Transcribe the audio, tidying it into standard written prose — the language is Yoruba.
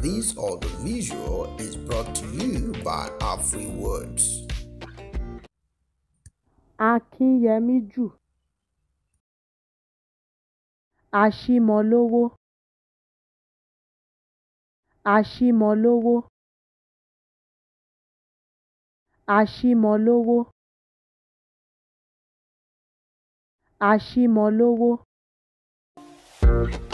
This audiovisual is brought to you by Afri Words. Akínyẹmíjù, Aṣímọlówó, Aṣímọlówó, Aṣímọlówó, Aṣímọlówó.